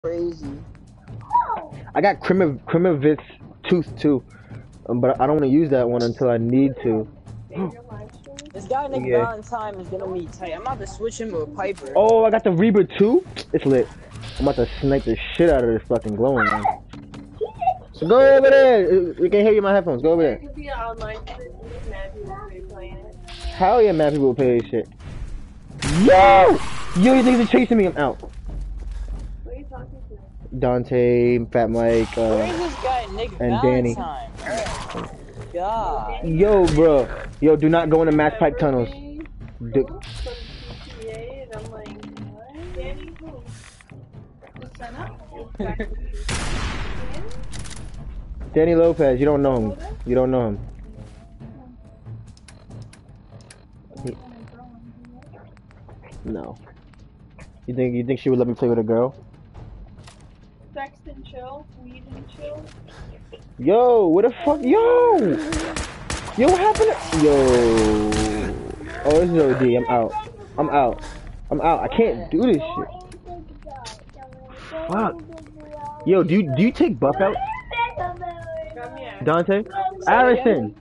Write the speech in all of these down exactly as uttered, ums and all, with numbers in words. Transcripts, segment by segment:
Crazy. I got Krimiv Krimovitz Tooth too, um, but I don't want to use that one until I need to. This guy Nick Yeah. Valentine is gonna be tight. I'm about to switch him to a Piper. Oh, I got the Reaper too. It's lit. I'm about to snipe the shit out of this fucking glowing one. So go over there. We can hear you in my headphones. Go over there. Hell yeah, mad people will pay this shit. Yo! Yo, you niggas are chasing me. I'm out. Who are you talking to? Dante, Fat Mike, uh, Where is this guy Nick and Valentine? Danny. Oh, God. Yo, bro. Yo, do not go in the mass pipe tunnels. Do From P T A, and I'm like, what? Danny who? Danny Lopez, you don't know him. You don't know him. He- no. You think you think she would let me play with a girl? Sex and chill, weed and chill. Yo, what the fuck? Yo! Yo, what happened to- Yo. Oh, this is O D. I'm out. I'm out. I'm out. I can't do this shit. Fuck. Yo, do you, do you take Buck out? Dante? Allison!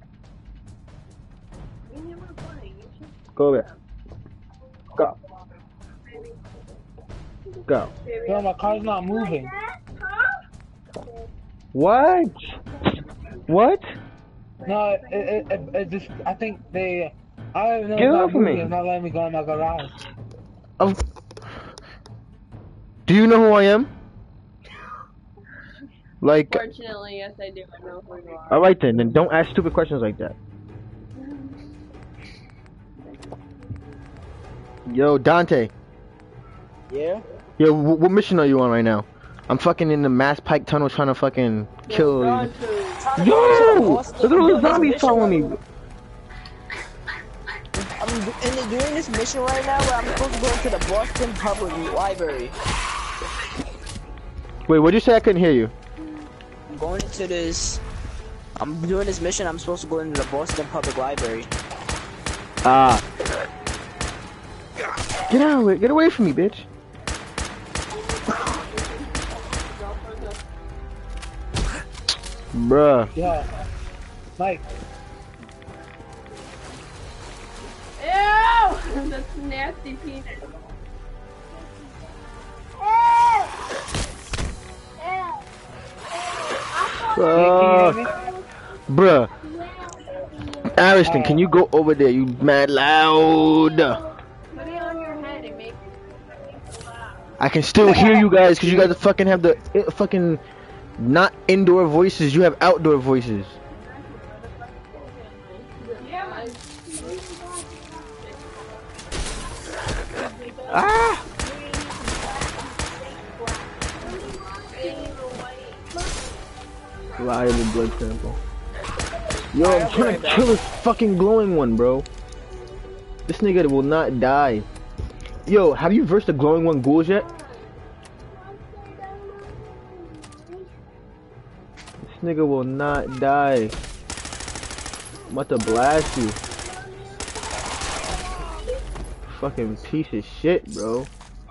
Go over there. Go. Go. Yo, my car's not moving. What? What? No, it, it, it, it just, I think they, I don't know, Get it's not off of moving, me. it's not letting me go in my garage. Um, do you know who I am? Like, Fortunately, yes, I do. I know who you are. alright then, then don't ask stupid questions like that. Yo, Dante. Yeah? Yo, w what mission are you on right now? I'm fucking in the mass pike tunnel trying to fucking kill you. Trying to Yo! go to the Look Boston- at all doing the this zombies mission following right- me. I'm do- in the, doing this mission right now where I'm supposed to go into the Boston Public Library. Wait, what'd you say? I couldn't hear you. I'm going into this. I'm doing this mission. I'm supposed to go into the Boston Public Library. Ah. Get out of it. Get away from me, bitch. Bruh. Yeah. Mike, Ew! That's nasty penis. can you Uh, hear me? bruh. Ariston, can you go over there? You mad loud. Put it on your head and make it loud. I can still hear you guys because you guys fucking have the uh, fucking not indoor voices. You have outdoor voices. Yeah. Ah! Reliable blood sample. Yo, I'm trying to kill this fucking glowing one, bro. This nigga will not die. Yo, have you versed the glowing one ghouls yet? This nigga will not die. I'm about to blast you. Fucking piece of shit, bro.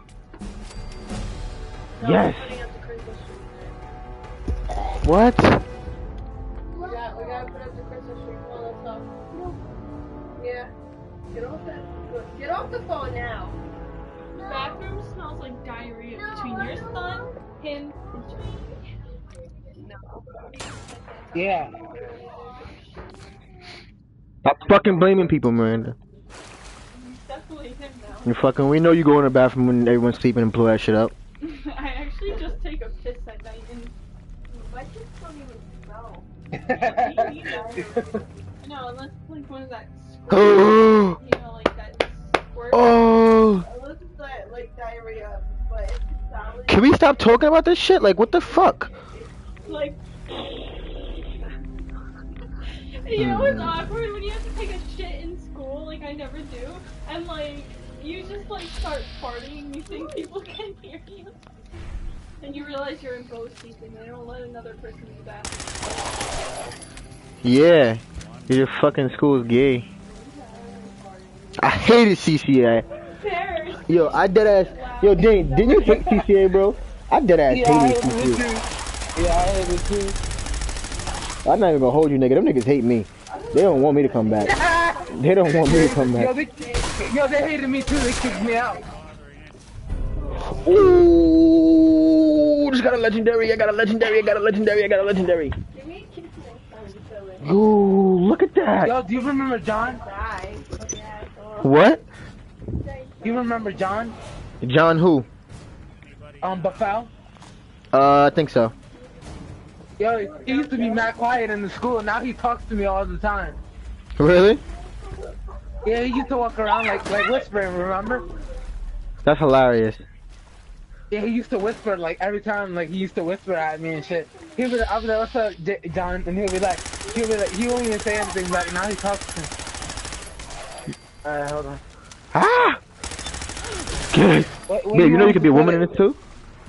Yes! What? We got, we gotta put up the Christmas tree. Come on, let's go. Yeah. Get off that. Get off the phone now. The bathroom smells like diarrhea between your son, him, and Joey. No. Yeah. Stop fucking blaming people, Miranda. It's definitely him now. You fucking, we know you go in the bathroom when everyone's sleeping and blow that shit up. I actually just take a piss at night and My kids don't even smell. no, unless like one of that Oh! you know, like that squirt. Oh! Unless it's like, like diarrhea, but if it's solid. Can we stop talking about this shit? Like, what the fuck? Like you know it's awkward when you have to take a shit in school, like I never do, and like you just like start farting and you think people can hear you. And you realize you're in both seats and they don't let another person in the bathroom. Yeah. Your fucking school's gay. I hated C C A. Fair. Yo, I dead ass. Yo, Dane, didn't you hate C C A, bro? I dead ass Yeah, I hate hate these it people. too. Yeah, I hate it too. I'm not even gonna hold you, nigga. Them niggas hate me. They don't want me to come back. They don't want me to come Yo, back. they, yo, they hated me too. They kicked me out. Ooh, just got a legendary. I got a legendary. I got a legendary. I got a legendary. Give me a kiss next time, silly. Ooh, look at that. Yo, do you remember John? Die. Yeah, so- What? Do you remember John? John who? Um, Bafal? Uh, I think so. Yo, he used to be mad quiet in the school. Now he talks to me all the time. Really? Yeah, he used to walk around like like whispering. Remember? That's hilarious. Yeah, he used to whisper like every time. Like he used to whisper at me and shit. He'll be like, "I'll be like, what's up, J John?" And he'll be like, he'll be like, he won't even say anything back. Now he talks to me. Alright, hold on. Ah! Good. What, what Yeah, do you know you want could be a to woman say? in this too?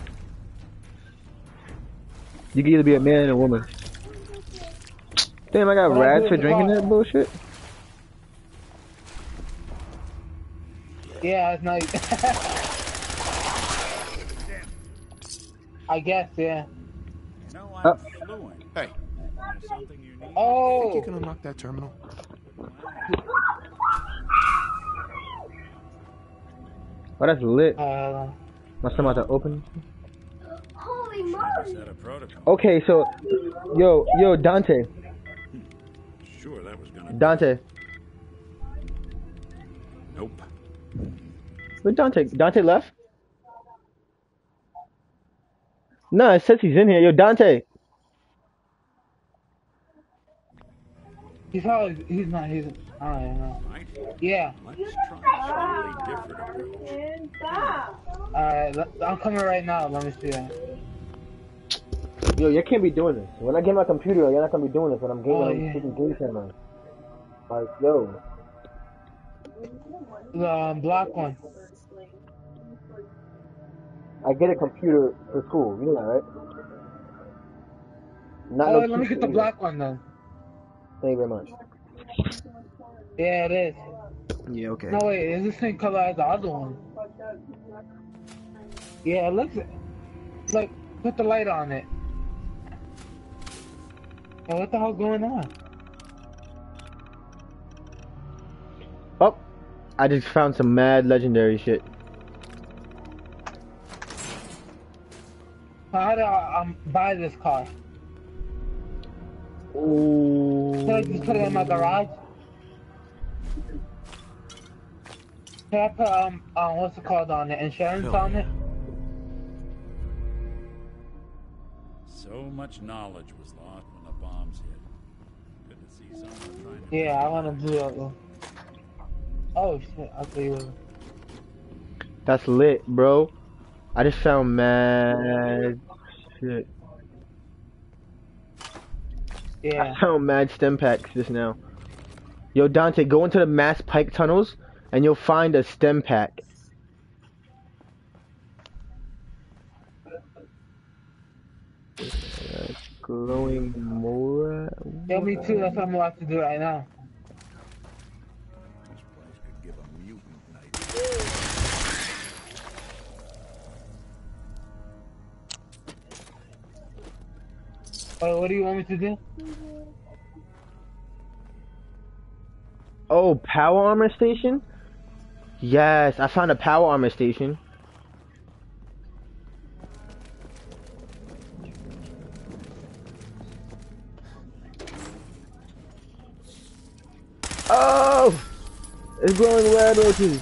You can either be a man and a woman. Damn, I got What do I do rats with for the drinking car? that bullshit? Yeah, it's nice. I guess, yeah. You know, Uh, I'm fluent. Hey, there's something you need. Oh, You can unlock that terminal. Oh, that's lit. uh, My son about to open. Holy Is moly! that a protocol? Okay, so, yo, yo, Dante, Sure, that was gonna. Dante, Nope. where Dante? Dante left? No, it says he's in here. Yo, Dante. he's probably, he's not, he's, I don't even know. Right? Yeah. Let's try a slightly different approach. And stop! Alright, I'm coming right now. Let me see that. Yo, you can't be doing this. When I get my computer, you're not gonna be doing this when I'm gaming Oh, on yeah. freaking game channel. Like, yo. The um, black one. I get a computer for school. You know that, right? Not Oh, no let me cheap get shit the either. black one then. Thank you very much. Yeah, it is. Yeah, okay. No, wait, is this same color as the other one? Yeah, it looks. Look, put the light on it. Yo, what the hell's going on? Oh, I just found some mad legendary shit. How do I um, buy this car? Ooh. Should I just put it in my garage? Should I put, um, um, what's it called on it? Insurance Hell on it? So much knowledge was lost when the bombs hit. Good to see someone trying to. Yeah, I want to do that. Oh shit, I'll tell you. That's lit, bro. I just found mad shit. Yeah. I found mad stem packs just now. Yo, Dante, go into the Mass Pike tunnels and you'll find a stem pack. Uh, glowing Mora. Yeah, me too. That's what I'm about to do right now. This place could give a mutant night. Oh, what do you want me to do? Oh, power armor station? Yes, I found a power armor station. Oh! It's glowing red roaches.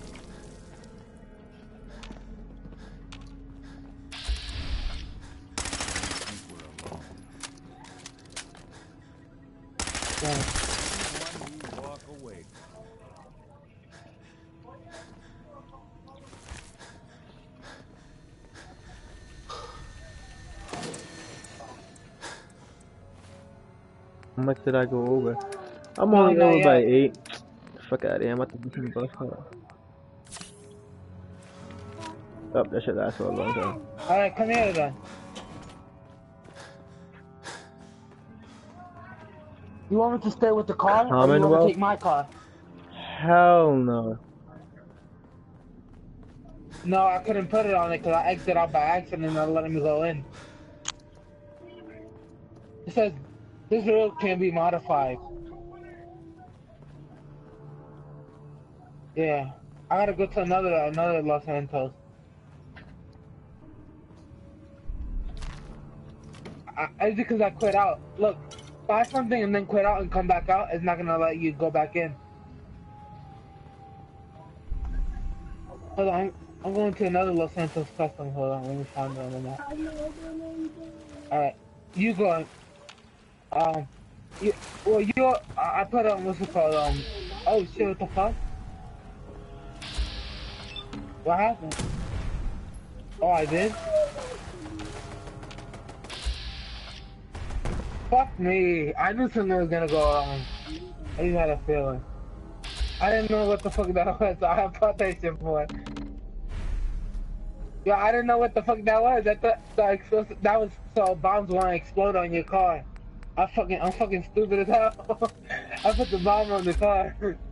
One you walk away. How much did I go over? I'm No, only not over by yet. eight. Fuck out of here, I'm about to do some bus up. Oh, that shit lasts for a long time. Alright, come here then. You want me to stay with the car, or you want Commonwealth? to take my car? Hell no. No, I couldn't put it on it because I exited out by accident and they're letting me go in. It says, this road can be modified. Yeah. I gotta go to another, another Los Santos. I, it's because I quit out. Look, buy something and then quit out and come back out. It's not gonna let you go back in. Hold on, I'm, I'm going to another Los Santos custom. Hold on, let me find it on the map. Alright, you go. Um, you, well, you, I I put on, what's it called? Um, oh shit, what the fuck? What happened? Oh, I did? Fuck me. I knew something was gonna go wrong. I just had a feeling. I didn't know what the fuck that was, so I put that shit for it. Yo, I didn't know what the fuck that was. I thought that, that was so bombs want to explode on your car. I fucking, I'm fucking stupid as hell. I put the bomb on the car.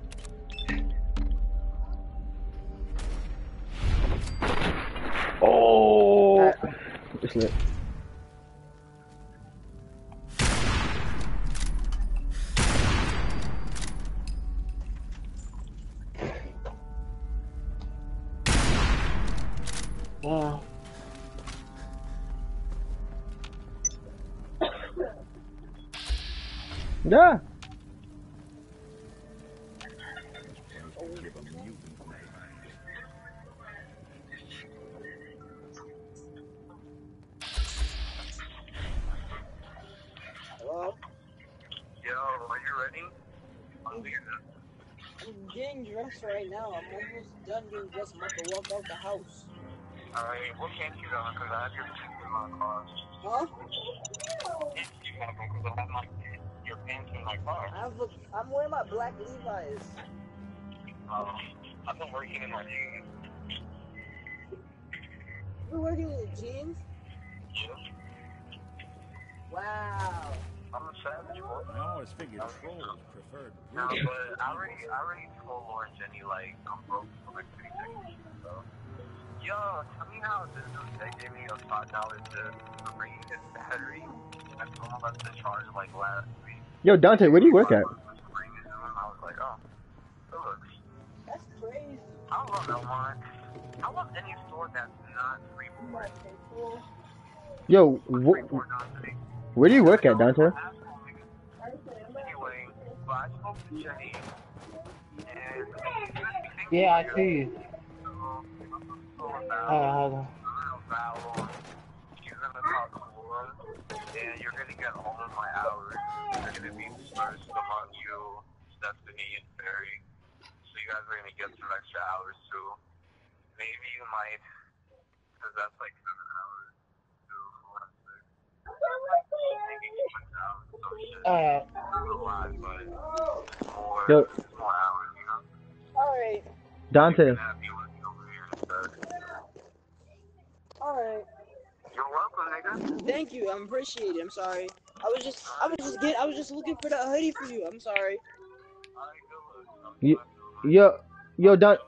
Oh! It's lit. Wow. Yeah. Hello? Yo, are you ready? I'm I'm getting dressed right now. I'm almost done getting dressed. I'm about to walk out the house. Alright, what pants you got? Because I have your pants in my car. Huh? Pants you have them because I have my, your pants in my car. I have a, I'm wearing my black Levi's. Um, I've been working in my jeans. You're working in the jeans? Yeah. Wow. I'm a savage, boy. I always figured trolls preferred No, blue. but I already, I already told Lauren Jenny, like, I'm broke for like three seconds, so. Yo, tell me how this dude that gave me a five dollars to bring his battery. I told him about the charge like last week. Yo, Dante, where do you work at? I was like, oh, it looks. That's crazy. I love Elmont. I love any store that's not free board. Yo, wh where do you work at, Dante? Anyway, but I spoke to Jenny, and Yeah, I see you. Alright, hold on. She's gonna talk to Laura, and you're gonna get all of my hours. They're gonna be dispersed among you, Stephanie, and Barry. So you guys are gonna get some extra hours too. Maybe you might, because that's like seven hours. Two, four, six. Maybe you might have some shit. Alright. Not a lot, but it's more, Yo. it's more hours, you know? Alright. Dante. You're gonna have you working over here instead. Alright. You're welcome, nigga. Thank you. I appreciate it. I'm sorry. I was just, I was just get, I was just looking for that hoodie for you. I'm sorry. Yo, yo, yo, Don.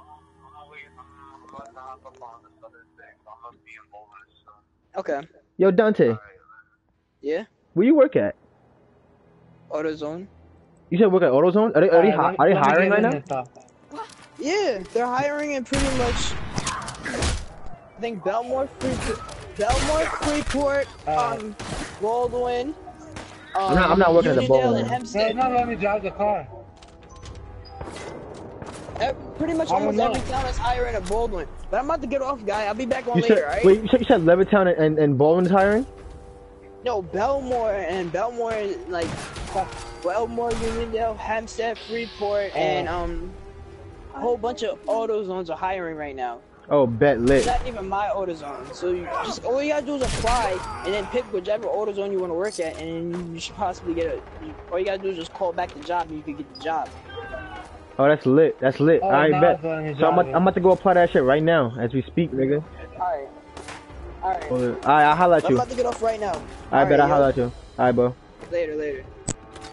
Okay. Yo, Dante. Yeah. Where you work at? AutoZone. You said work at AutoZone? Are they are they, hi are they hiring right now? Yeah, they're hiring in pretty much. I think Belmore, Freeport, Belmore, Freeport, um, Baldwin. Um, I'm not- I'm not working at the Uniondale Baldwin. and They're Hempstead. not letting me drive the car. Ev- Pretty much I'm almost alone. every town is hiring a Baldwin. But I'm about to get off, guy. I'll be back on You later, said, alright? wait, you said, you said Levittown and, and Baldwin is hiring? No, Belmore and Belmore, like, Belmore, Uniondale, Hempstead, Freeport, and um, a whole bunch of AutoZones are hiring right now. Oh, bet lit. It's not even my AutoZone, so you just all you gotta do is apply and then pick whichever AutoZone you want to work at, and then you should possibly get a. You, all you gotta do is just call back the job, and you can get the job. Oh, that's lit. That's lit. Oh, I now bet. it's letting me So I'm drive about, I'm about to go apply that shit right now as we speak, nigga. All right, all right. Alright, I'll holla at I'm you. about to get off right now. I bet Alright, I'll yo. holla at you. Alright, bro. Later, later.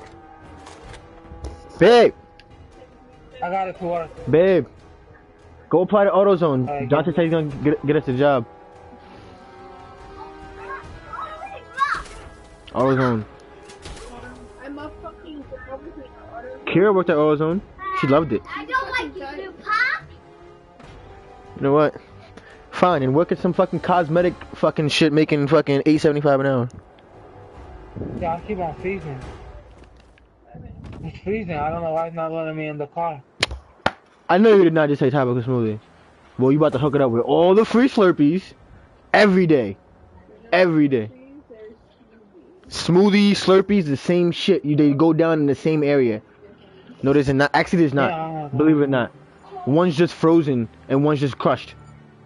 Babe! I got it to work. Babe! Go apply to AutoZone. Alright, Johnson said he's gonna get, get us a job. AutoZone. I'm a fucking Republican. Kira worked at AutoZone. She loved it. I don't like you, Pop. You know what? Fine, and work at some fucking cosmetic fucking shit making fucking eight seventy five an hour. Yeah, I keep on freezing. It's freezing. I don't know why it's not letting me in the car. I know you did not just say tropical smoothie. Well, you about to hook it up with all the free Slurpees every day. Every day. Smoothie, Slurpees, the same shit. You they go down in the same area. No, there's not. Actually, there's not. Yeah, Believe it or not. One's just frozen and one's just crushed.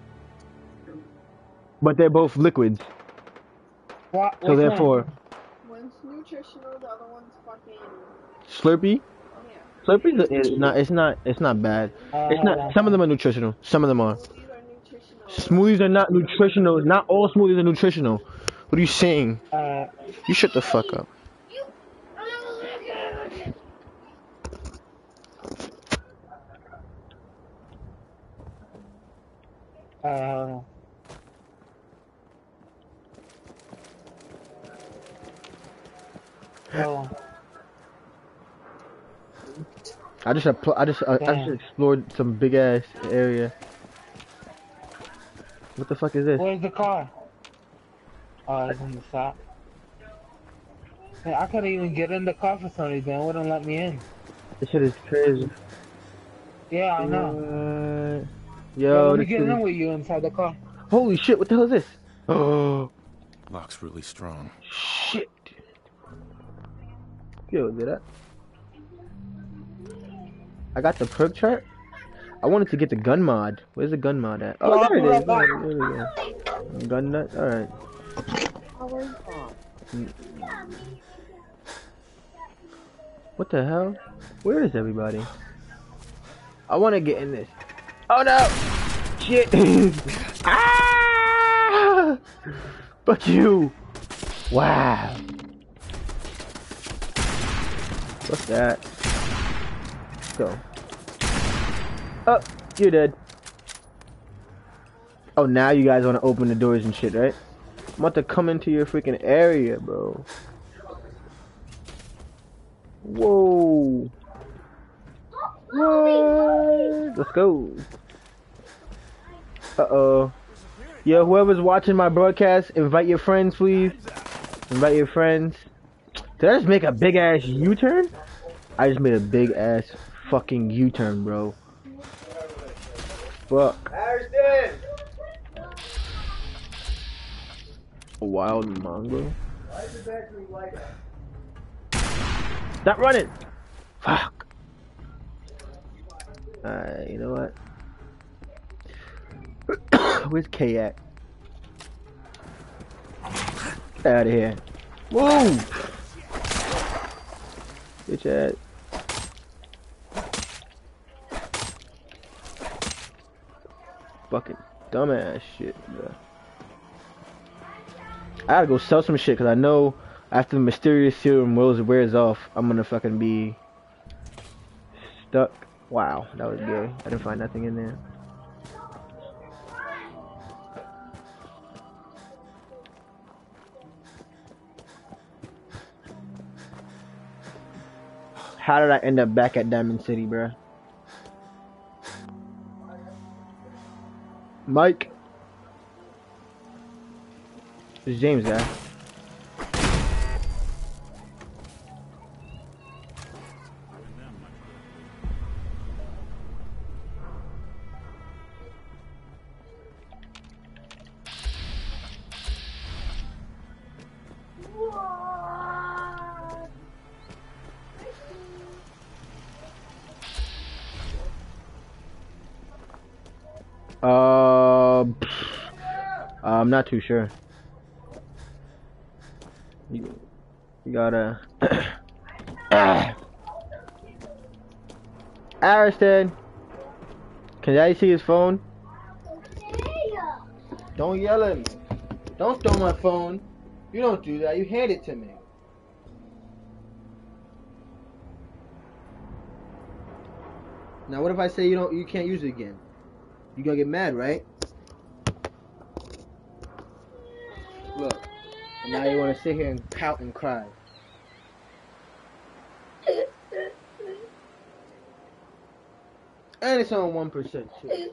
But they're both liquids. What, So therefore, One's nutritional, the other one's fucking. Slurpee. Yeah. Slurpees is not. It's not. It's not bad. It's not. Some of them are nutritional. Some of them are. These are nutritional. Smoothies are not nutritional. Not all smoothies are nutritional. What are you saying? Uh, You shut the fuck up. uh, oh, I just appl- I just I, I Damn. just explored some big ass area. What the fuck is this? where's the car? Oh, it's in the shop. Hey, I couldn't even get in the car for some reason. It wouldn't let me in. This shit is crazy. Yeah, I know. What? Yo, Yo, let me this get is... in with you inside the car. Holy shit! What the hell is this? Oh Lock's really strong. shit! Yo, did that? I got the perk chart. I wanted to get the gun mod. Where's the gun mod at? Oh, Well, there it I'll is. be right There we go. Gun nut. All right. What the hell? Where is everybody? I want to get in this. Oh no! Shit! Ah! Fuck you! Wow. What's that? Let's go. Oh, you're dead. Oh, now you guys want to open the doors and shit, right? I'm about to come into your freaking area, bro. Whoa. What? Let's go. Uh-oh. Yo, whoever's watching my broadcast, invite your friends, please. Invite your friends. Did I just make a big ass U-turn? I just made a big ass fucking U-turn, bro. Fuck. A wild mongrel. Stop running! Fuck. Alright, you know what? Where's K at? Get out of here. Move! Bitch ass. Fucking dumbass shit, bro. I gotta go sell some shit because I know after the mysterious serum wears wears off, I'm gonna fucking be stuck. Wow, that was gay. I didn't find nothing in there. How did I end up back at Diamond City, bruh? Mike. This is James, guy. Uh, I'm not too sure. You, you gotta. Ariston, can I see his phone? Don't yell at me. Don't throw my phone. You don't do that. You hand it to me. Now, what if I say you don't? You can't use it again? You gonna get mad, right? Look. And now you wanna sit here and pout and cry. And it's on one percent too.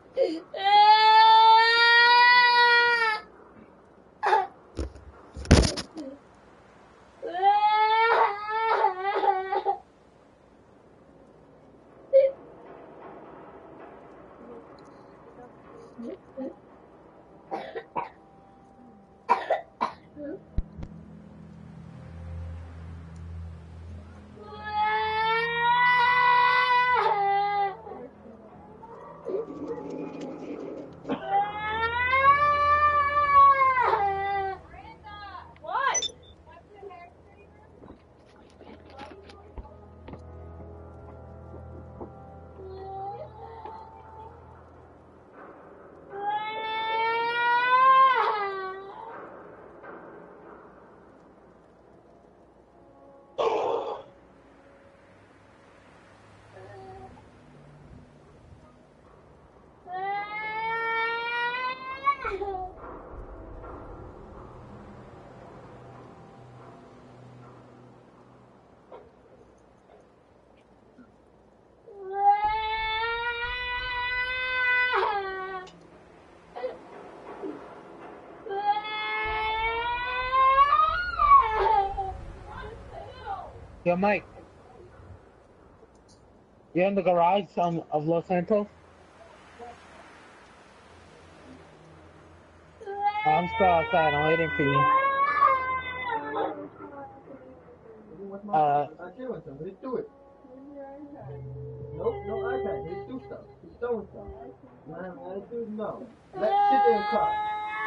Yo, Mike. You're in the garage um, of Los Santos? Oh, I'm still outside. I'm waiting for you. Uh, Let's do it. Nope, no iPad. Let's do stuff. Let's do stuff. Man, let's do no. Let's sit there and cry.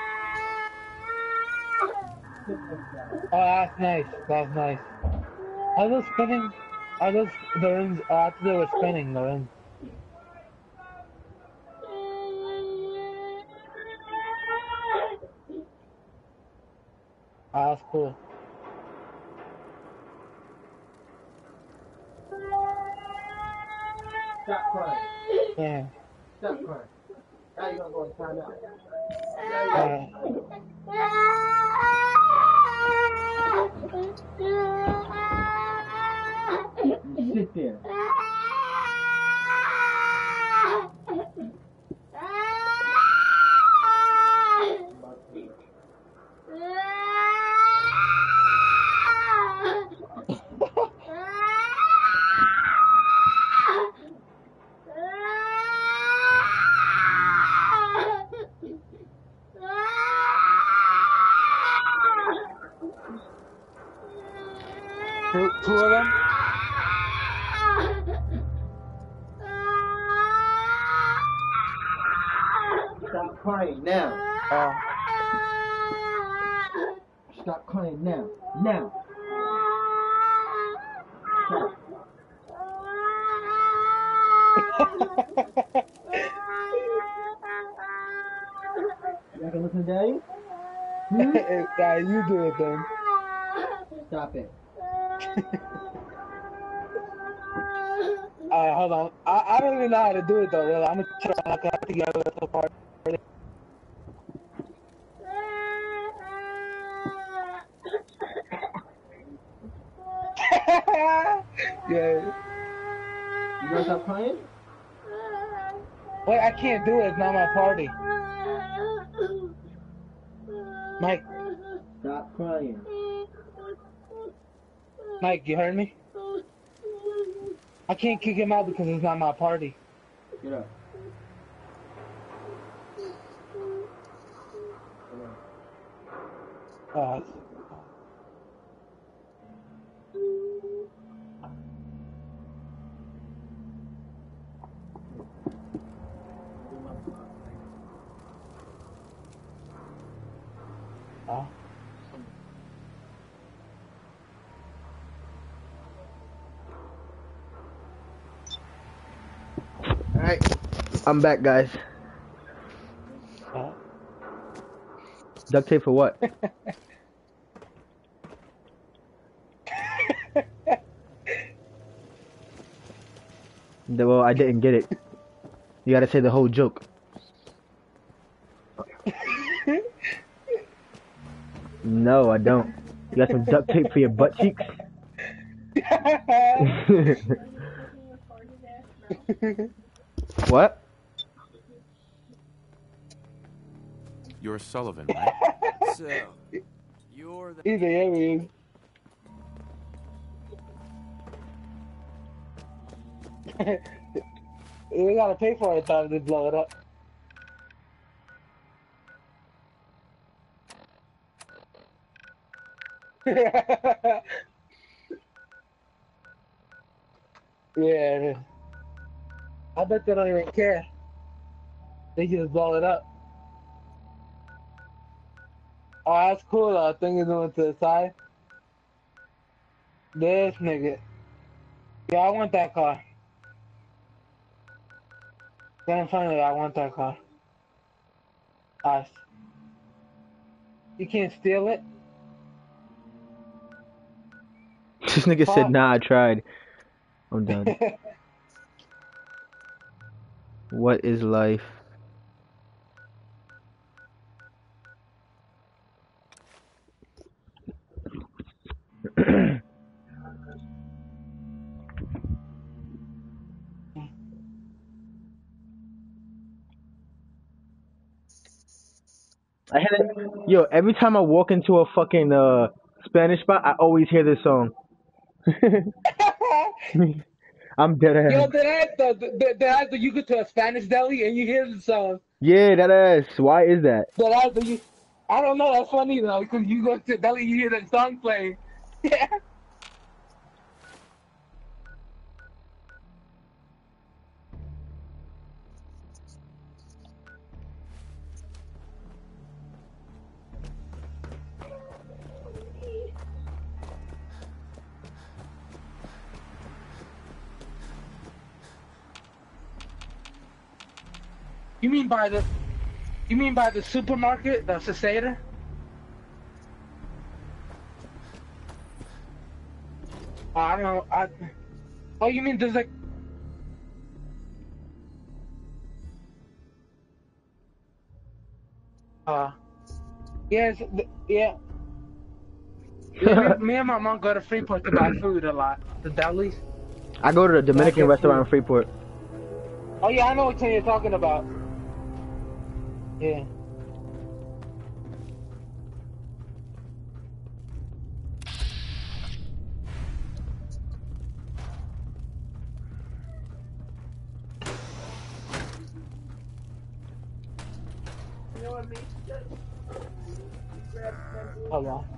oh, that's nice. That's nice. Are those spinning? Are those the rims? Oh, I thought they were spinning the rims. Oh, that's cool. Stop crying. Yeah. Stop crying. Now you're gonna go and find out. You sit there. Two, two of them? Stop crying now. Oh. Stop crying now. Now. Stop. You can listen to Daddy? Hmm? Yeah, you do it then. Stop it. Alright, hold on. I, I don't even know how to do it though, really. I'm gonna try to knock it together so far. Yeah. You gonna stop crying? Wait, I can't do it. It's not my party. Mike. Stop crying. Mike, you heard me? I can't kick him out because it's not my party. Get up. Uh, uh. Alright, I'm back, guys. Uh. Duct tape for what? Well, I didn't get it. You gotta say the whole joke. No, I don't. You got some duct tape for your butt cheeks? What? You're Sullivan, right? So, you're the. He's a alien. We gotta pay for it time to blow it up. Yeah. I bet they don't even care. They just blow it up. Oh, that's cool though. I think it's going to the side. This nigga. Yeah, I want that car. Get in front of it, I want that car. Us. You can't steal it? This nigga said, nah, I tried. I'm done. What is life? I had it. Yo, every time I walk into a fucking uh Spanish spot, I always hear this song. I'm dead ass. Yo, that ass, the, the, the ass that you go to a Spanish deli and you hear the song. Yeah, that ass. Why is that? That ass that you, I don't know, that's funny though, because you go to a deli you hear that song playing. Yeah. You mean by the, you mean by the supermarket, the Ceseda? I don't know, I, oh you mean there's like, uh, yes, th- yeah. Yeah, me, me and my mom go to Freeport to buy food a lot, the delis. I go to the Dominican restaurant in Freeport. Oh yeah, I know what you're talking about. Yeah. You know what makes sense? Hold on.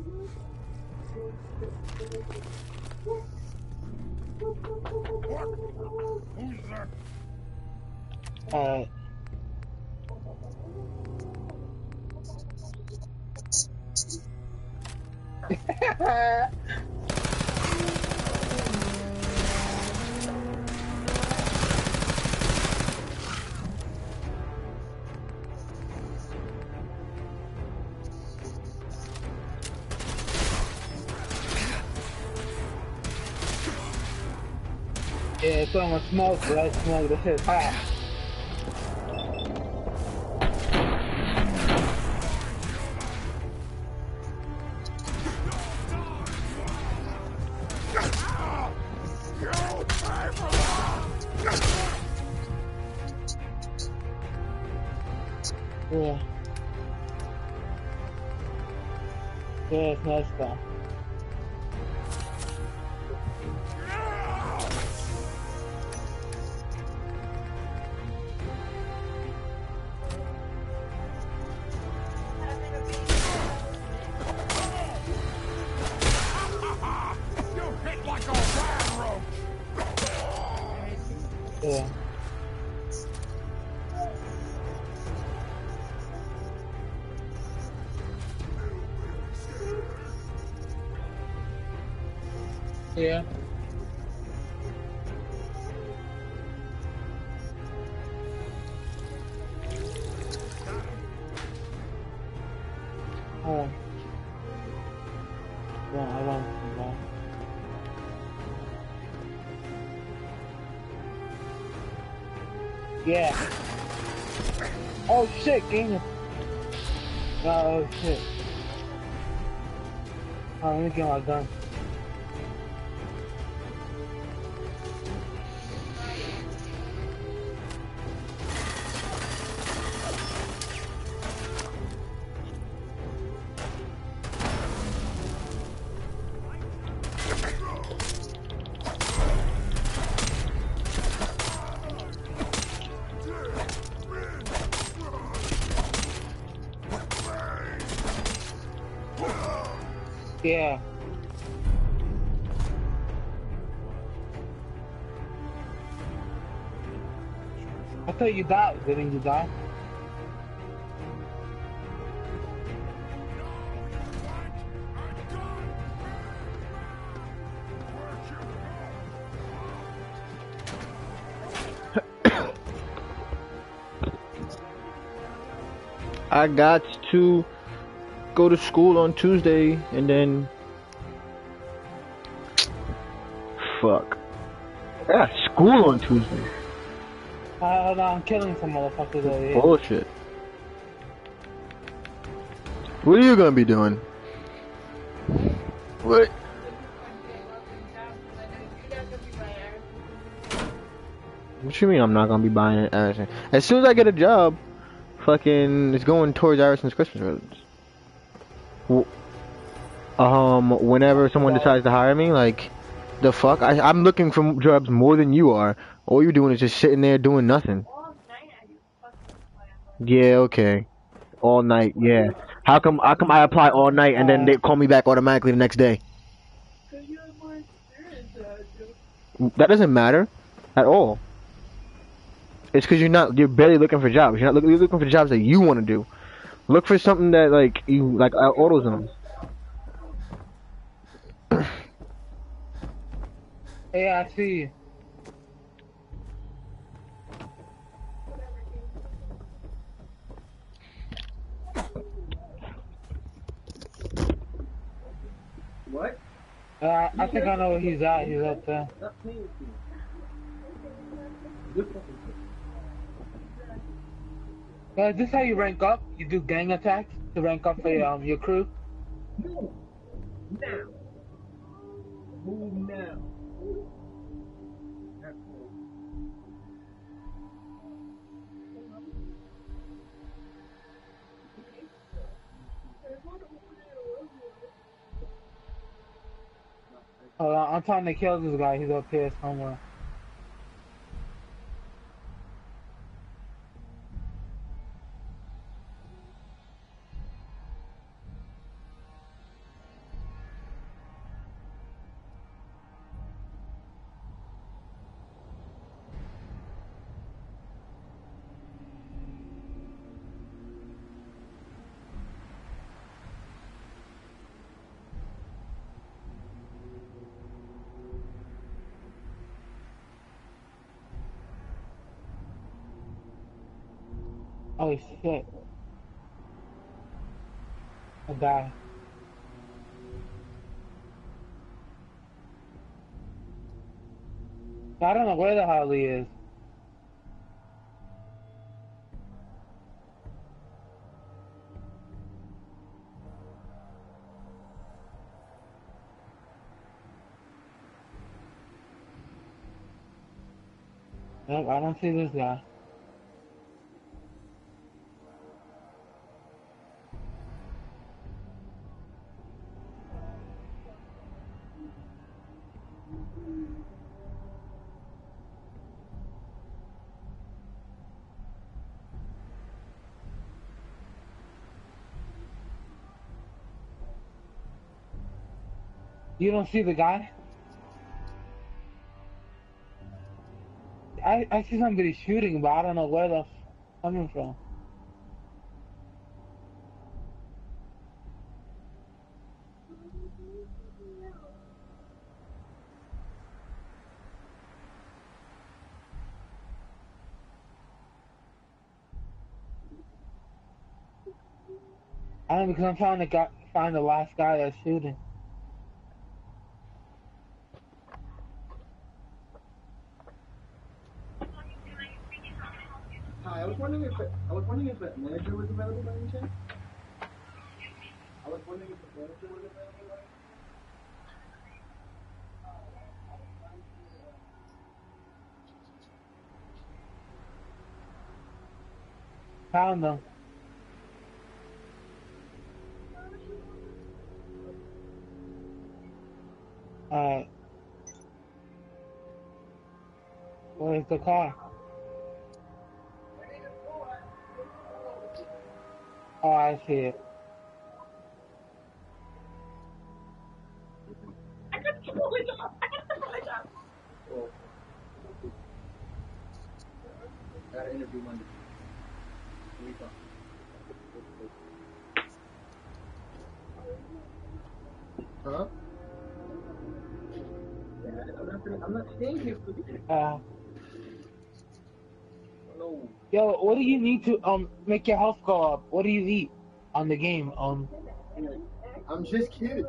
Alright. Yeah, someone smoked it. I smoked it. Shit's hot. Yeah. Yeah, it's nice though. Yeah. Yeah. Oh. Yeah, I want to go. Yeah. Oh shit, game. Oh shit. Oh, let me get my gun. Yeah. I thought you died. Didn't you die? I got to go to school on Tuesday and then fuck. I got school on Tuesday. Uh, hold on, I'm killing some motherfuckers over here. Bullshit. What are you gonna be doing? What? What you mean I'm not gonna be buying it? Everything? As soon as I get a job, fucking, it's going towards Arison's Christmas presents. W um, whenever someone decides to hire me, like, the fuck? I, I'm looking for jobs more than you are. All you're doing is just sitting there doing nothing. Yeah, okay. All night, yeah. How come, how come I apply all night and then they call me back automatically the next day? That doesn't matter at all. It's because you're not, you're barely looking for jobs. You're not looking, you're looking for jobs that you want to do. Look for something that, like, you, like, uh, AutoZone. Yeah, I see you. What? Uh, I think I know where he's at. He's up there. Uh, this is how you rank up? You do gang attacks to rank up for um, your crew? No. Now. Move now. Hold on, I'm trying to kill this guy. He's up here somewhere. Oh shit. A guy. I don't know where the hell he is. Nope, I don't see this guy. You don't see the guy? I, I see somebody shooting, but I don't know where the f coming from. I don't know, because I'm trying to got, find the last guy that's shooting. Hi, I was wondering if it, I was wondering if that manager was available by any chance. I was wondering if the manager was available by any chance. Found them. Uh, where's the car? Oh, I see it. I got the police off. I got the police off. Got an interview Monday. We talk. Huh? Yeah, I'm not, gonna, I'm not staying here for you. Uh, No. yo, what do you need to um make your health go up? What do you eat on the game? Um, I'm just kidding.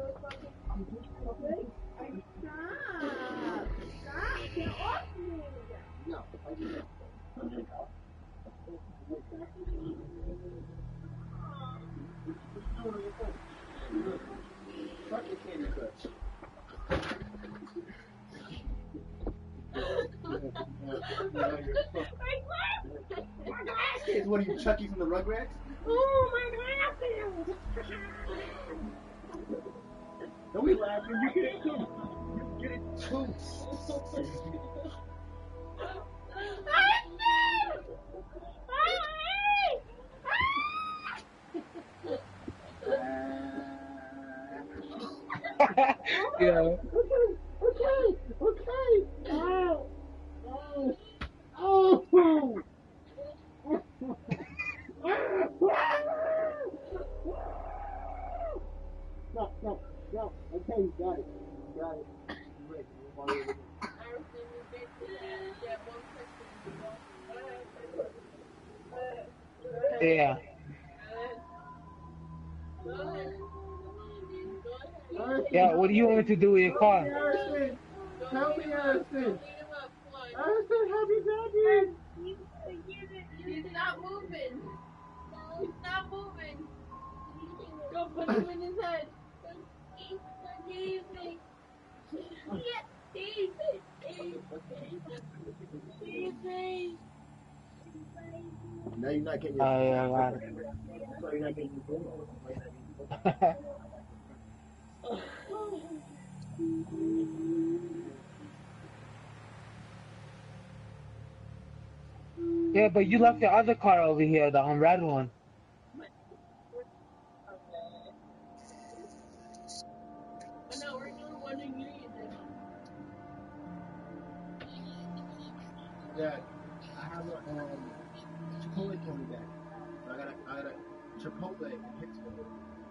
No. Fuck your Candy Crush. My glasses! What are you, Chucky from the Rugrats? Oh, my glasses! Don't be laughing. You get it too. You get it too. yeah. Okay, okay. Oh, oh, oh. No, no, no. Okay, you got it. You got it. You're right. You're all over it. Yeah. Yeah, what do you want me to do with your car? Harrison! Help me, Harrison! Harrison, help me, Daddy! He's not moving. He's not moving. Go put him in his head. Easy. Easy. Easy. Now you're not getting your Oh, yeah, got it. So you're not getting your phone. Yeah, but you left your other car over here, the um, red one. No, we're doing one in you. Dad, I have a um, Chipotle coming back. I got a, I got a Chipotle in Hicksville.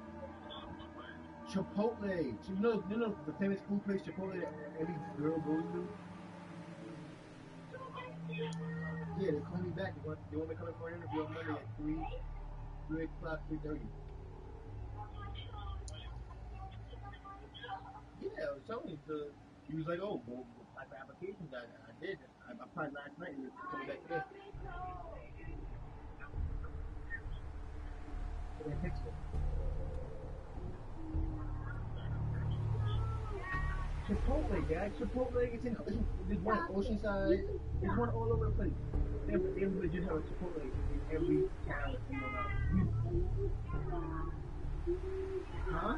Chipotle. You know, you know the famous food place Chipotle that every girl goes to? Yeah, they call me back. They want, they want me to come in for an interview on Monday at three, three o'clock, three thirty. Yeah, I was telling you. So he was like, "Oh, well, what type of applications I, I did? I applied last night and it's coming back today." In Hicksville. Chipotle, guys. Chipotle. It's in. It's, there's one in Oceanside. There's one all over the place. They have, they have legit have a Chipotle in every town. Huh?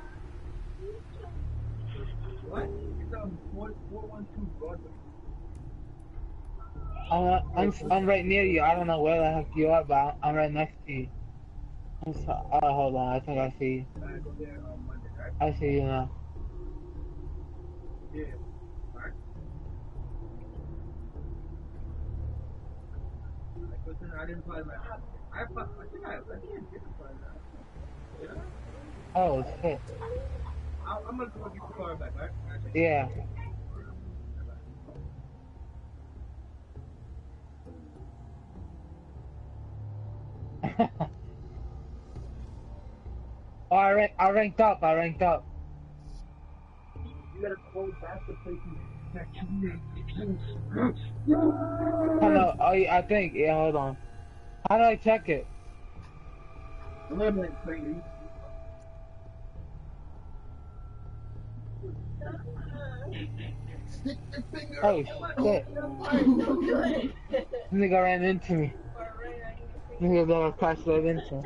What? It's um four four one two Broadway. I'm, uh, I'm, I'm right near you. I don't know where the heck you are, but I'm right next to you. I'm so, oh, hold on. I think I see you. I go there on Monday, right? I see you now. Yeah. Alright. Like, listen, I didn't apply my. I applied. I think I. I think I did apply that. Yeah. Oh, shit. I, I'm gonna go get the car back, right? Yeah. Oh, I, rank, I ranked up. I ranked up. You gotta call back the place that you I know. Oh, yeah, I think. Yeah, hold on. How do I check it? Wait a minute, crazy. Stick your finger Oh, up. shit. Nigga ran into me. Maybe that'll crash right into.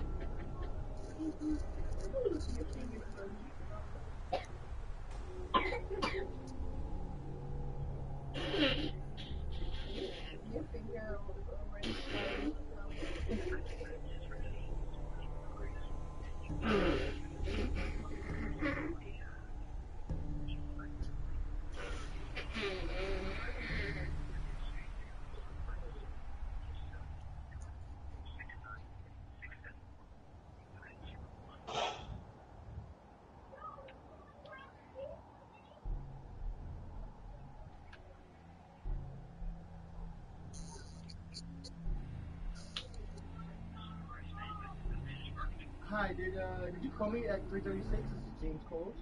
Hi, did uh did you call me at three thirty-six? This is James Coles.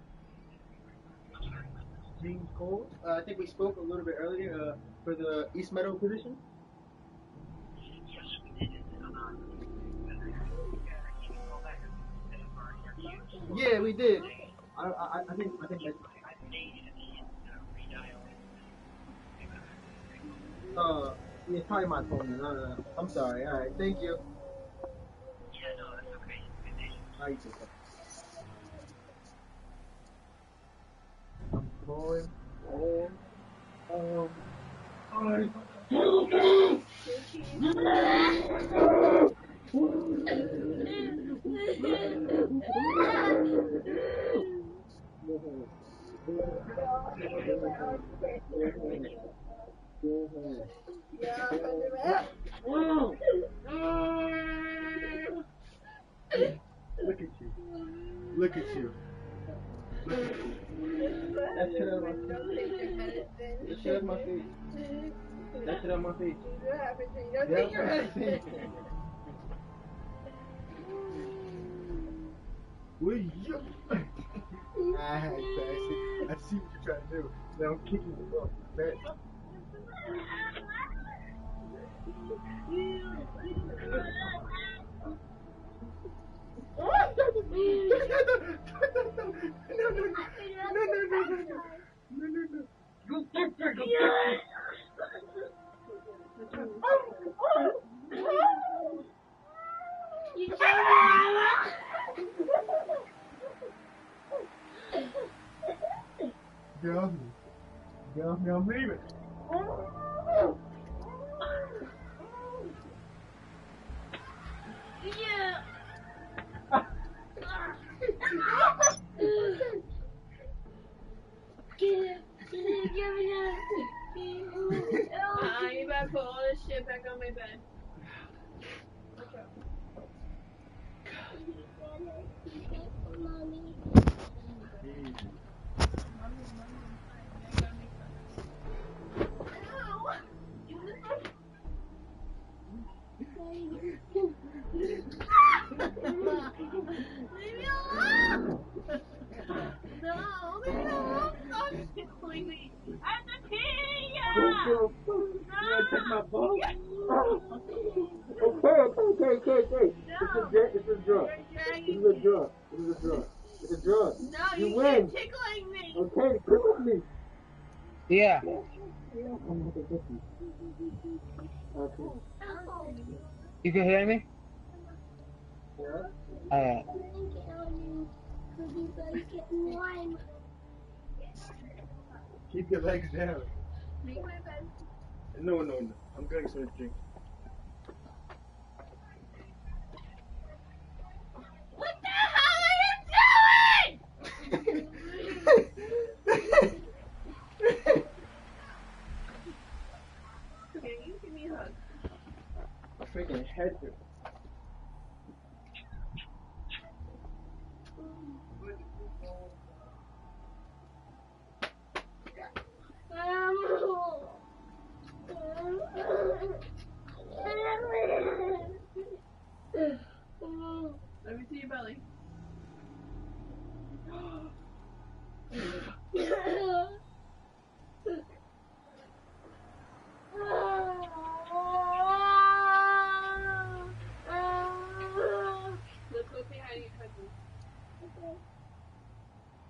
James Coles. Uh, I think we spoke a little bit earlier uh, for the East Meadow position. Yeah, we did. I I, I think I think that's. Uh, yeah, it's probably my phone. No, no, no. I'm sorry. All right, thank you. Yeah, no, that's okay. All right, you I'm going home. Um, I. Look at you. Look at you. Look at you. That shit on my face. That shit on my face. That shit on my face. Don't take your medicine. What you? I had I see what you're trying to do. Now I'm kicking you off the bed. Get off me. Get off me, I'm leaving. Yeah. Uh-uh, you better put all this shit back on my bed. Leave me alone! No, leave me alone! Stop tickling me! I'm the king! Go, go, go. You wanna take my ball? Okay, okay, okay, okay, okay. No. It's a drug. It's a drug. This is a drug. This is a drug. It's a drug. No, you, you win. keep tickling me! Okay, tickle me. Yeah. Okay. You can hear me? Yeah. Alright. Keep your legs down. Make my bed. No, no, no. I'm getting some drink. What the hell are you doing? Okay, you give me a hug. My freaking head hurts. Let me see your belly. Let's go say hi to your cousin.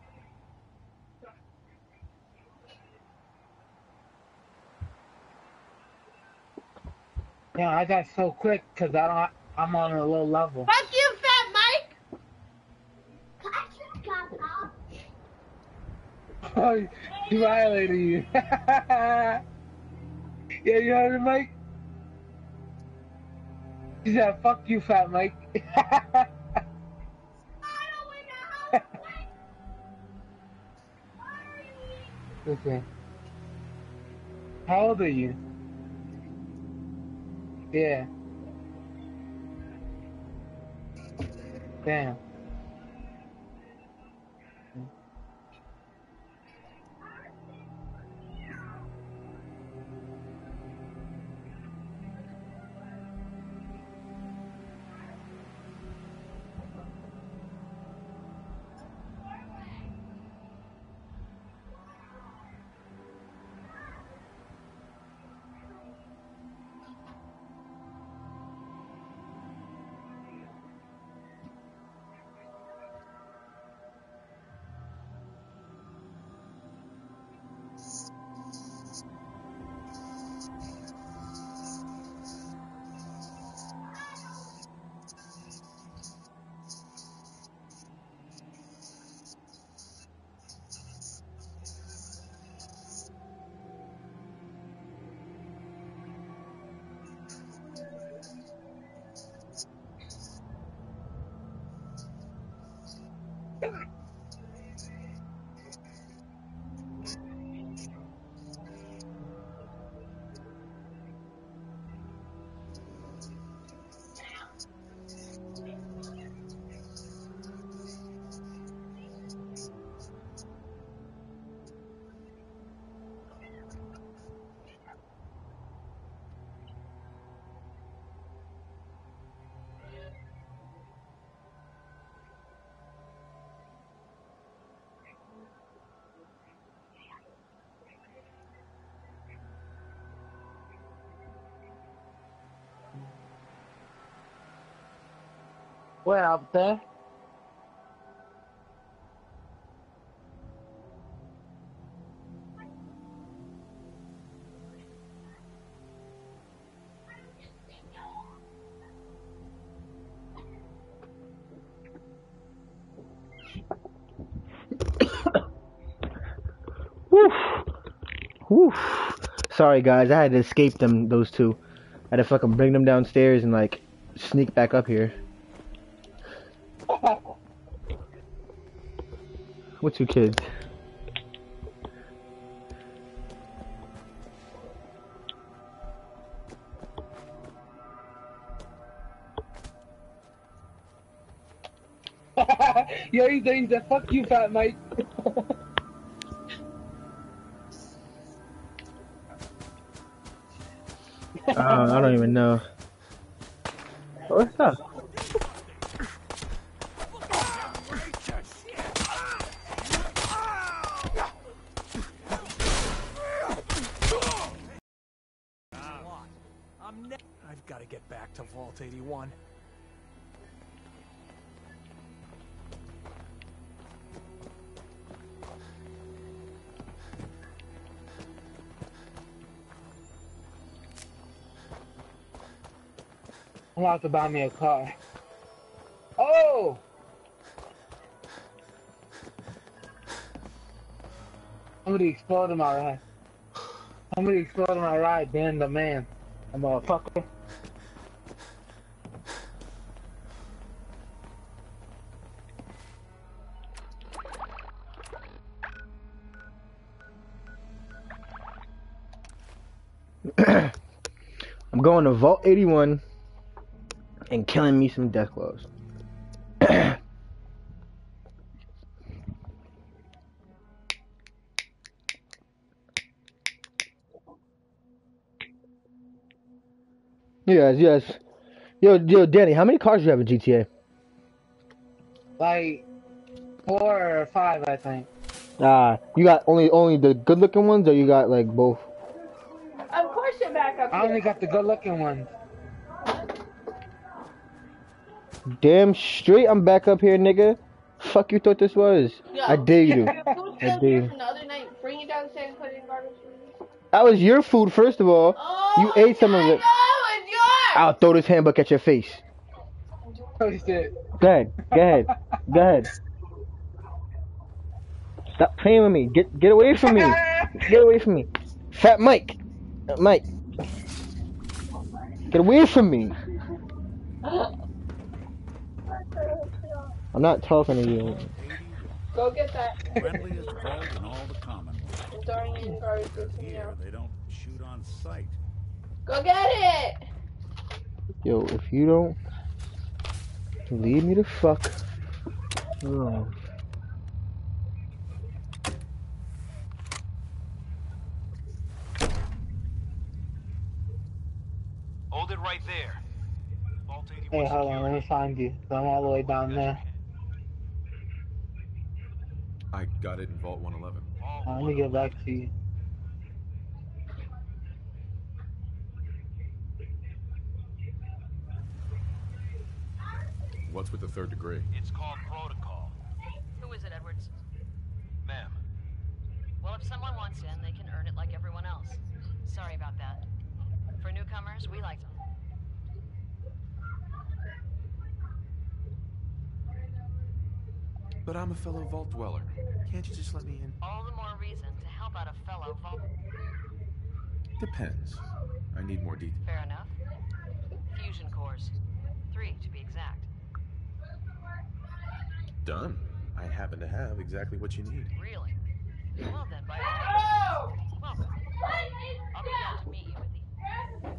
Yeah, I got so quick because I don't. I'm on a low level. Fuck you, Fat Mike! Oh, he violated you. Yeah, you heard it, Mike? He said, fuck you, Fat Mike. Okay. How old are you? Yeah. Damn. What up there? Woof. Woof. Sorry guys, I had to escape them, those two. I had to fucking bring them downstairs and like sneak back up here. What two kids? Yo, he said, he said, fuck you, Fat Mike. uh, I don't even know. What's up? I've got to get back to Vault eighty-one. I'm about to buy me a car. Oh! Somebody exploded my ride. Somebody exploded my ride, Dan the man. A motherfucker. I'm going to Vault eighty-one and killing me some death gloves. Yes, yes. Yo, yo, Danny, how many cars do you have in G T A? Like four or five, I think. Ah, uh, you got only only the good-looking ones, or you got like both? Of course you're back up I here. only got the good-looking ones. Damn straight, I'm back up here, nigga. Fuck you thought this was? Yo, I dare you. Food I still dare here you. from the other night. Bring it downstairs and put it in garbage. That was your food, first of all. Oh, you ate some of it. I know, it's yours! I'll throw this handbook at your face. Oh shit. Go ahead. Go ahead. Go ahead. Stop playing with me. Get get away from me. Get away from me. Fat Mike. Uh, Mike. Get away from me. I'm not talking to you. Go get that. Friendliest vault in all the Commonwealth. Darn you, sorry for Here, they don't shoot on sight. Go get it! Yo, if you don't leave me the fuck alone. Hold it right there. Hey, hold on, let me find you. I'm all the way down there. I got it in Vault one eleven. Uh, let me get back to you. What's with the third degree? It's called protocol. Who is it, Edwards? Ma'am. Well, if someone wants in, they can earn it like everyone else. Sorry about that. For newcomers, we like them. But I'm a fellow Vault dweller. Can't you just let me in? All the more reason to help out a fellow vault. Depends. I need more details. Fair enough. Fusion cores. Three, to be exact. Done. I happen to have exactly what you need. Really? Well then, by all means. Welcome. I'll be down to meet you at the...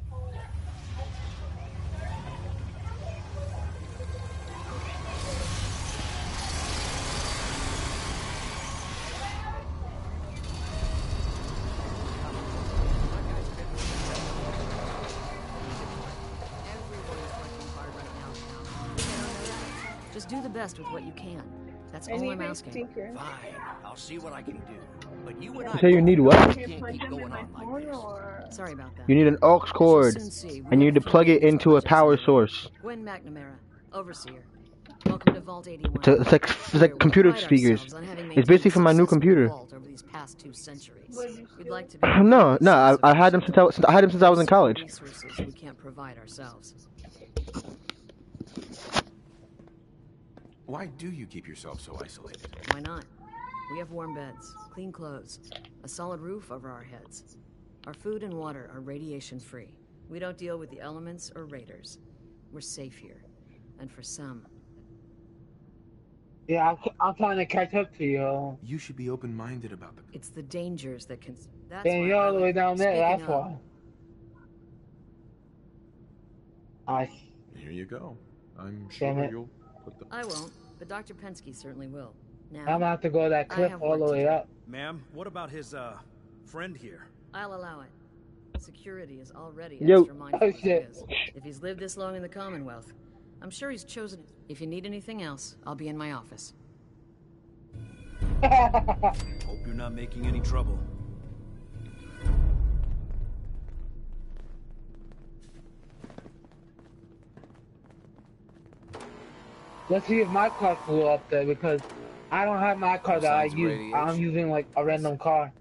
Just do the best with what you can. That's all I'm asking. Fine, I'll see what I can do. But you and I You say you need what? can't keep going on like this. Sorry about that. You need an aux cord, and you need to plug it into a power source. Gwen McNamara, Overseer. Welcome to Vault eighty-one. It's, a, it's like it's like computer speakers. It's basically from my new computer. Over these past two centuries. We'd like to be No, no, I, I had them since I, since I had them since I was in college. resources we can't provide ourselves. Why do you keep yourself so isolated? Why not? We have warm beds, clean clothes, a solid roof over our heads. Our food and water are radiation free. We don't deal with the elements or raiders. We're safe here. And for some... Yeah, I'm, I'm trying to catch up to you. You should be open-minded about the... It's the dangers that can... That's Damn, why you're I all the way like- down there, Speaking that's of, why. I... Here you go. I'm Damn sure it. you'll put the... I won't, but Doctor Pensky certainly will. Now, I'm gonna have to go that I cliff have all the work to way do. up. Ma'am, what about his, uh, friend here? I'll allow it. Security is already Yo. extra mindful Oh, as it shit. is. If he's lived this long in the Commonwealth, I'm sure he's chosen it. If you need anything else, I'll be in my office. Hope you're not making any trouble. Let's see if my car flew up there because I don't have my car that I Sounds use. radiation. I'm using like a random car.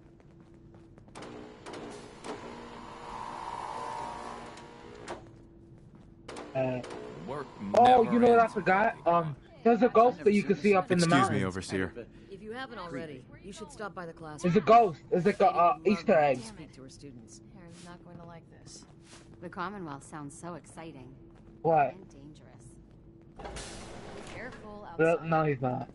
Uh, Work oh, never you know what I ends. forgot? Um, there's a ghost that you can see up in the Excuse mountains. me, Overseer. If you haven't already, you should stop by the class. It's a ghost. It's like a uh, Easter egg. Speak to her students. Aaron's not going to like this. The Commonwealth sounds so exciting. What? And dangerous. Be careful Well, outside. no, he's not.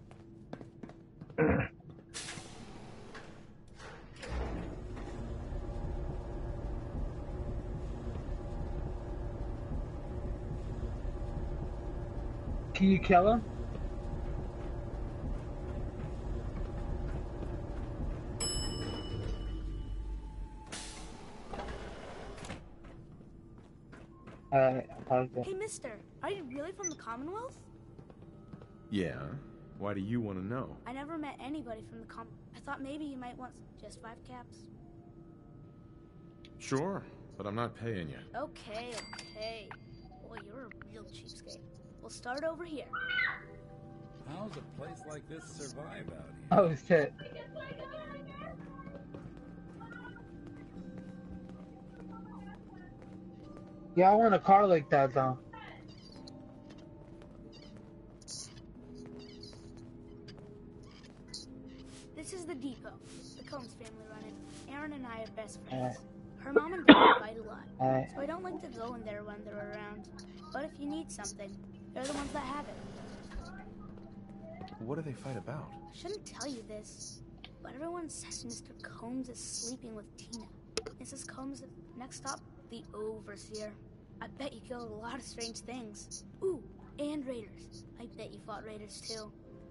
Can you kill him? Alright, okay. Hey, mister, are you really from the Commonwealth? Yeah. Why do you want to know? I never met anybody from the Com. I thought maybe you might want just five caps. Sure, but I'm not paying you. Okay, okay. Boy, you're a real cheapskate. We'll start over here. How's a place like this survive out here? Oh shit. Yeah, I want a car like that though. This is the depot. The Combs family run it. Aaron and I are best friends. Alright. Her mom and dad fight a lot, Alright. so I don't like to go in there when they're around. But if you need something, they're the ones that have it. What do they fight about? I shouldn't tell you this, but everyone says Mister Combs is sleeping with Tina. Missus Combs, next stop, the Overseer. I bet you killed a lot of strange things. Ooh, and raiders. I bet you fought raiders too.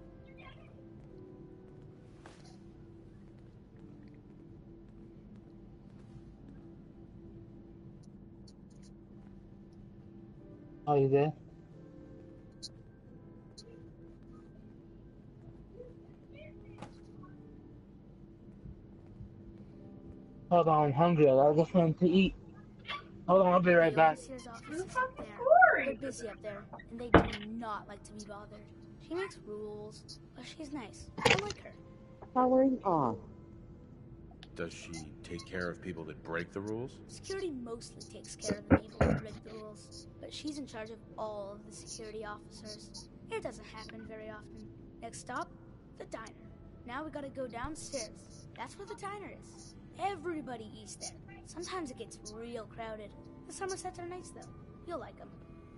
Oh, you did? Hold on, I'm hungry. I just want to eat. Hold on, I'll be right back. The Overseer's office is up there. They're busy up there, and they do not like to be bothered. She makes rules, but she's nice. I like her. Powering off. Does she take care of people that break the rules? Security mostly takes care of the people who break the rules, but she's in charge of all of the security officers. It doesn't happen very often. Next stop, the diner. Now we gotta go downstairs. That's where the diner is. Everybody eats there. Sometimes it gets real crowded. The Somersets are nice though. You'll like them.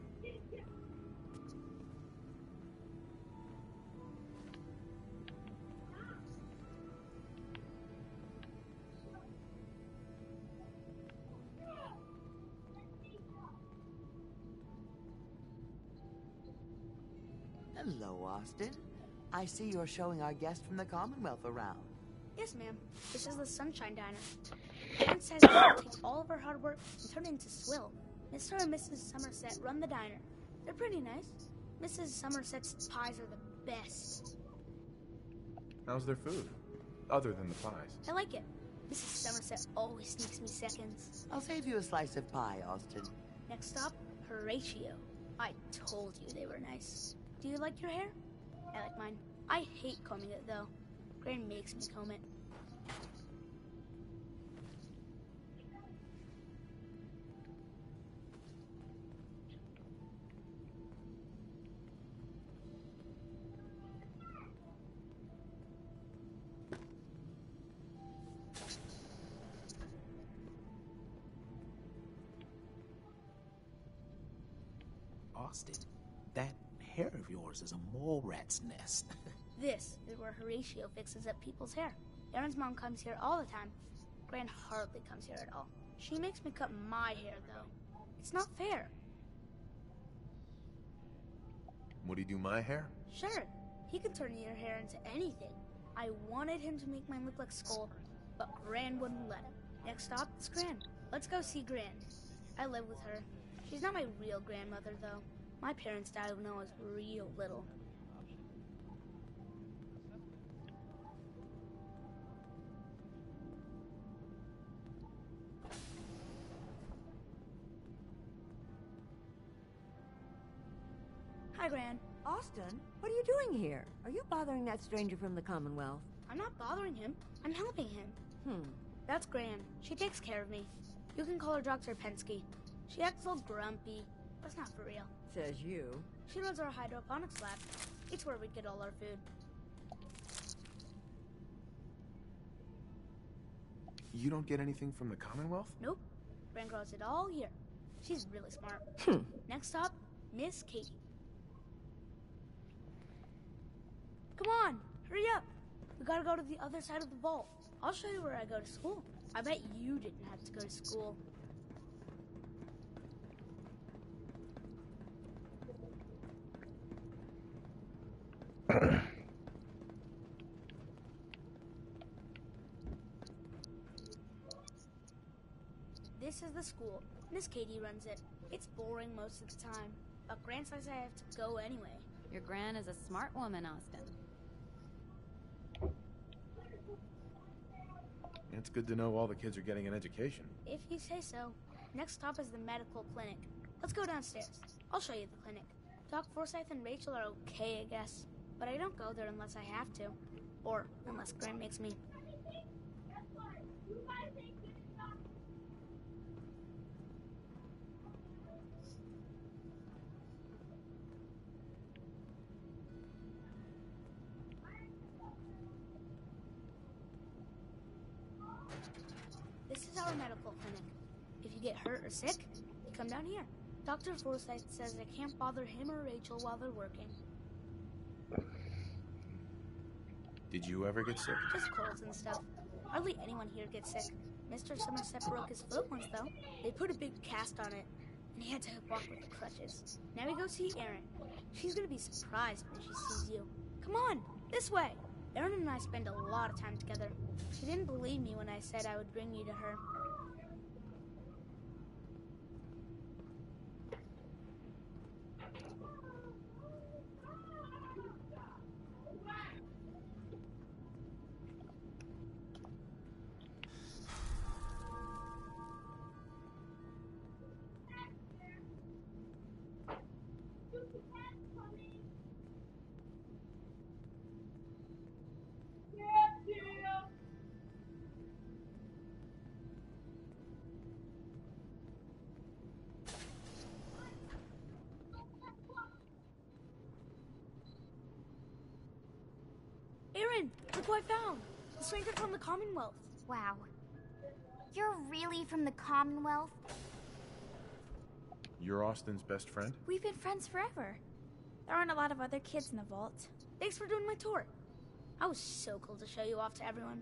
Hello, Austin. I see you're showing our guest from the Commonwealth around. Yes, ma'am. This is the Sunshine Diner. Aaron says we can take all of our hard work and turn it into swill. Mister and Missus Somerset run the diner. They're pretty nice. Missus Somerset's pies are the best. How's their food? Other than the pies. I like it. Missus Somerset always sneaks me seconds. I'll save you a slice of pie, Austin. Next stop, Horatio. I told you they were nice. Do you like your hair? I like mine. I hate combing it, though. Gran makes me comb it. Austin, that hair of yours is a mole rat's nest. This is where Horatio fixes up people's hair. Aaron's mom comes here all the time. Gran hardly comes here at all. She makes me cut my hair, though. It's not fair. Would he do my hair? Sure, he can turn your hair into anything. I wanted him to make mine look like Skull, but Gran wouldn't let him. Next stop is Gran. Let's go see Gran. I live with her. She's not my real grandmother, though. My parents died when I was real little. Hi, Gran. Austin, what are you doing here? Are you bothering that stranger from the Commonwealth? I'm not bothering him. I'm helping him. Hmm. That's Gran. She takes care of me. You can call her Doctor Pensky. She acts all grumpy. That's not for real. Says you. She runs our hydroponics lab. It's where we get all our food. You don't get anything from the Commonwealth? Nope. Gran grows it all here. She's really smart. Hmm. Next stop, Miss Katie. Come on, hurry up. We gotta go to the other side of the vault. I'll show you where I go to school. I bet you didn't have to go to school. This is the school. Miss Katie runs it. It's boring most of the time, but Gran says I have to go anyway. Your Gran is a smart woman, Austin. It's good to know all the kids are getting an education. If you say so. Next stop is the medical clinic. Let's go downstairs. I'll show you the clinic. Doc Forsyth and Rachel are okay, I guess. But I don't go there unless I have to. Or unless Gran makes me. is our medical clinic. If you get hurt or sick, you come down here. Doctor Forsyth says I can't bother him or Rachel while they're working. Did you ever get sick? Just colds and stuff. Hardly anyone here gets sick. Mister Somerset broke his foot once, though. They put a big cast on it, and he had to walk with the crutches. Now we go see Erin. She's gonna be surprised when she sees you. Come on, this way. Erin and I spend a lot of time together. She didn't believe me when I said I would bring you to her. Erin, look who I found! The stranger from the Commonwealth. Wow. You're really from the Commonwealth? You're Austin's best friend? We've been friends forever. There aren't a lot of other kids in the vault. Thanks for doing my tour. I was so cool to show you off to everyone.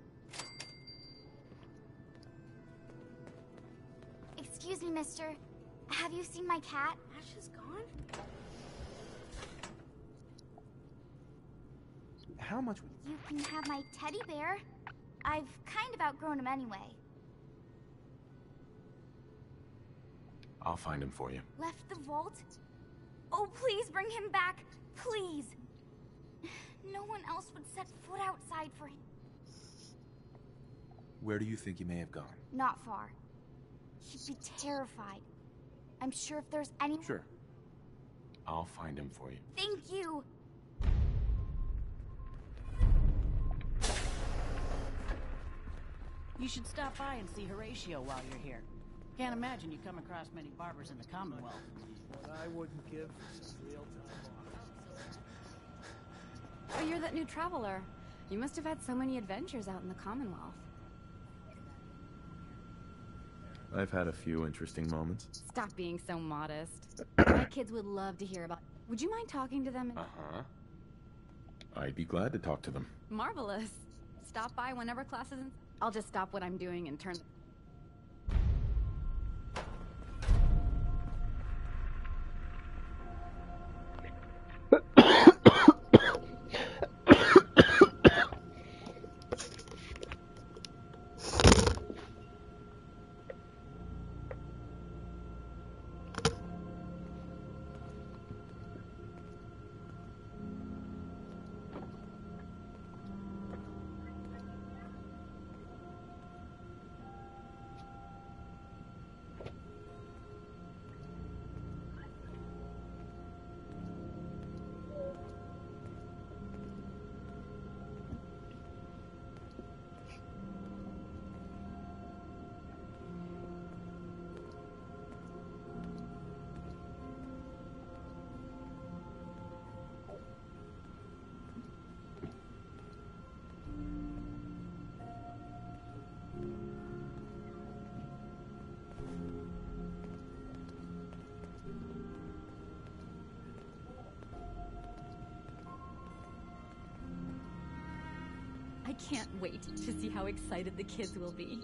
Excuse me, mister. Have you seen my cat? Ash is gone? How much? You can have my teddy bear. I've kind of outgrown him anyway. I'll find him for you. Left the vault? Oh, please bring him back. Please. No one else would set foot outside for him. Where do you think he may have gone? Not far. He'd be terrified. I'm sure if there's any... Sure. I'll find him for you. Thank you. You should stop by and see Horatio while you're here. Can't imagine you come across many barbers in the Commonwealth. What I wouldn't give for some real-time Oh, you're that new traveler. You must have had so many adventures out in the Commonwealth. I've had a few interesting moments. Stop being so modest. My kids would love to hear about... Would you mind talking to them? Uh-huh. I'd be glad to talk to them. Marvelous. Stop by whenever class is in... I'll just stop what I'm doing and turn... I can't wait to see how excited the kids will be.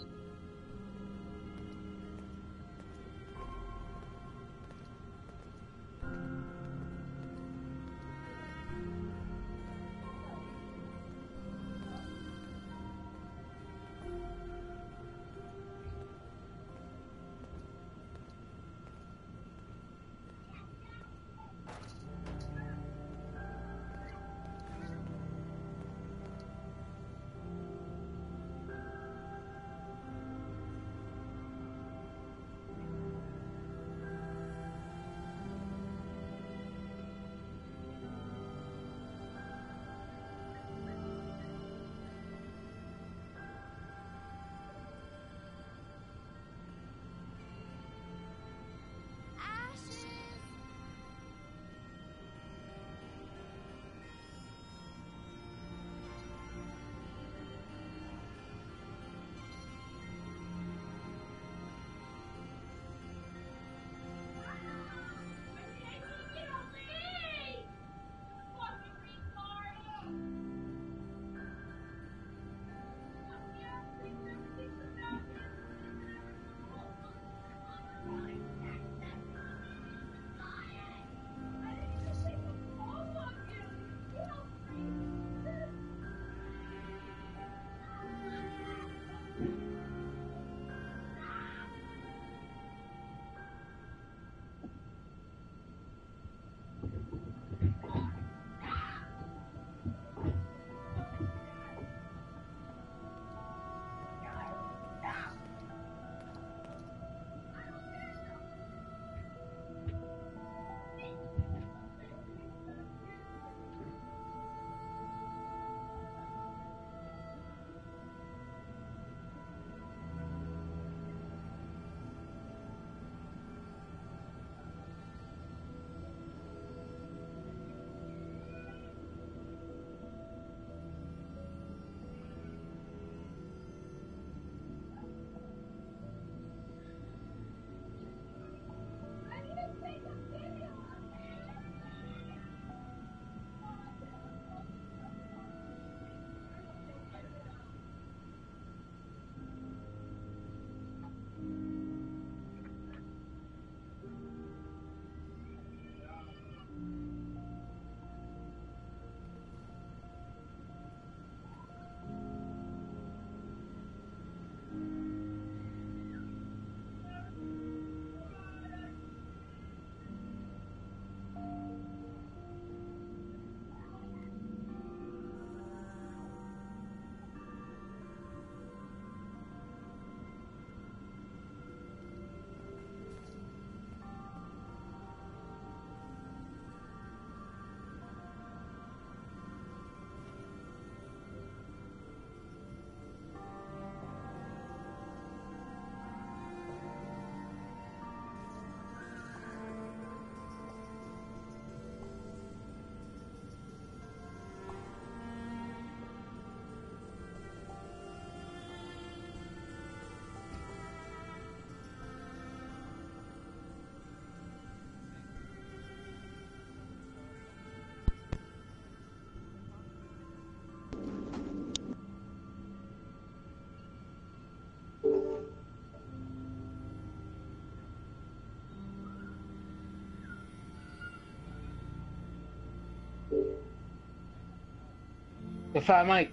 The Fat Mike.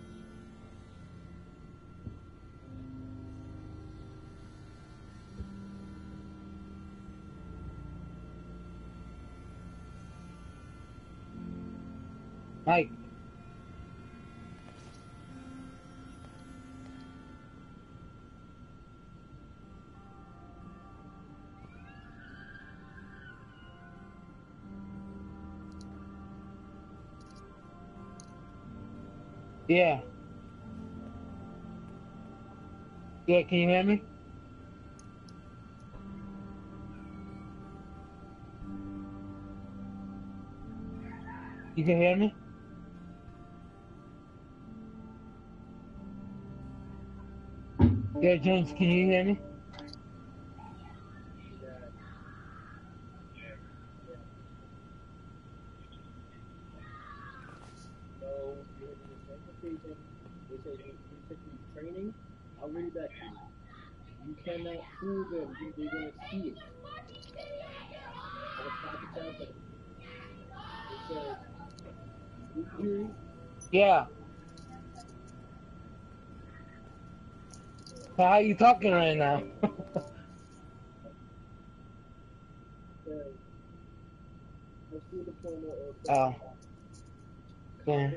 Mike. Yeah. Yeah, can you hear me? You can hear me? Yeah, James, can you hear me? So, you're in the presentation, they say you took the training. I'll read it back to you. You cannot fool them. You- They're going to see it. On the top of chapter, it says, did you hear it? Yeah. So how you talking right now? Says, let's do the diploma or Oh. Yeah.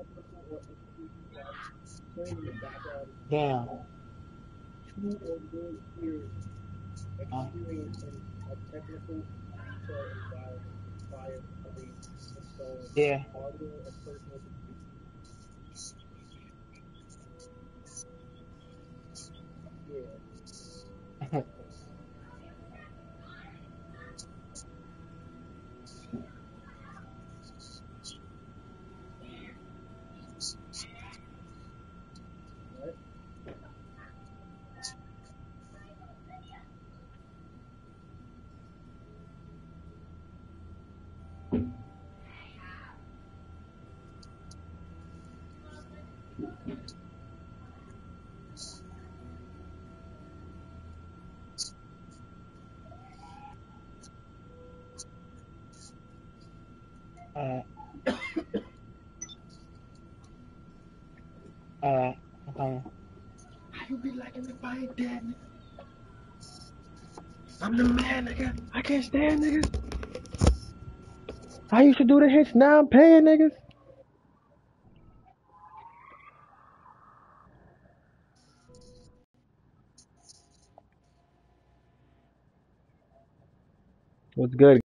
training in background. Damn. Two or more years Oh. experience in a technical retail environment prior to fully installing Yeah. hardware and personal computers. Yeah. Right? Alright. Alright. Okay. How you be liking if I ain't dead, nigga? I'm the man, nigga. I can't stand niggas. I used to do the hits, now I'm paying niggas. What's good?